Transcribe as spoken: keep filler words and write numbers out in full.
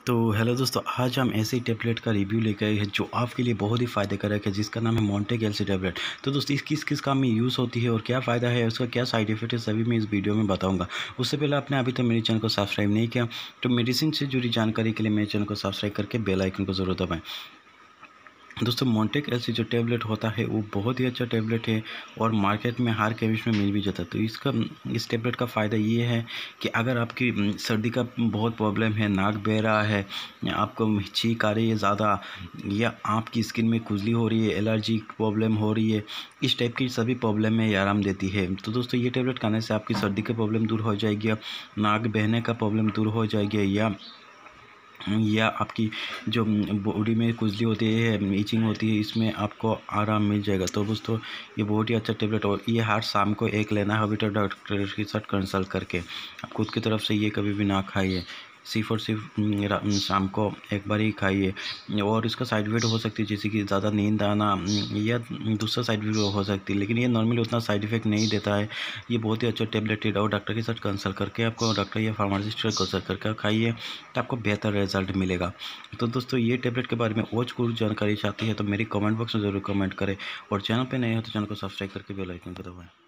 तो हेलो दोस्तों, आज हम ऐसे ही टैबलेट का रिव्यू लेकर आए हैं जो आपके लिए बहुत ही फ़ायदेकारक है, जिसका नाम है मोंटेक एल सी टैबलेट। तो दोस्तों इस किस किस काम में यूज़ होती है और क्या फ़ायदा है, उसका क्या साइड इफ़ेक्ट है, सभी मैं इस वीडियो में बताऊंगा। उससे पहले आपने अभी तक मेरे चैनल को सब्सक्राइब नहीं किया तो मेडिसिन से जुड़ी जानकारी के लिए मेरे चैनल को सब्सक्राइब करके बेल आइकन को ज़रूर दबाएँ। दोस्तों मोंटेक एल सी जो टैबलेट होता है वो बहुत ही अच्छा टैबलेट है और मार्केट में हर केमिस्ट में मिल भी जाता है। तो इसका इस टैबलेट का फ़ायदा ये है कि अगर आपकी सर्दी का बहुत प्रॉब्लम है, नाक बह रहा है, आपको छींक आ रही है ज़्यादा, या आपकी स्किन में खुजली हो रही है, एलर्जी प्रॉब्लम हो रही है, इस टाइप की सभी प्रॉब्लम में ये आराम देती है। तो दोस्तों ये टैबलेट खाने से आपकी सर्दी की प्रॉब्लम दूर हो जाएगी, नाक बहने का प्रॉब्लम दूर हो जाएगी, या या आपकी जो बॉडी में खुजली होती है, ईचिंग होती है, इसमें आपको आराम मिल जाएगा। तो दोस्तों ये बहुत ही अच्छा टैबलेट और ये हर शाम को एक लेना है, अभी तो डॉक्टर के साथ कंसल्ट करके। आप खुद की तरफ से ये कभी भी ना खाइए, सिर्फ और सिर्फ शाम को एक बार ही खाइए। और इसका साइड इफेक्ट हो सकती है जैसे कि ज़्यादा नींद आना या दूसरा साइड इफेक्ट हो सकती है, लेकिन ये नॉर्मली उतना साइड इफेक्ट नहीं देता है। ये बहुत ही अच्छा टैबलेट है और डॉक्टर के साथ कंसल्ट करके आपको डॉक्टर या फार्मासिस्ट से कंसल्ट करके खाइए तो आपको बेहतर रिजल्ट मिलेगा। तो दोस्तों ये टैबलेट के बारे में और कुछ जानकारी चाहती है तो मेरी कमेंट बॉक्स में ज़रूर कमेंट करें और चैनल पे नए हो तो चैनल को सब्सक्राइब करके बेल आइकन को दबाएं।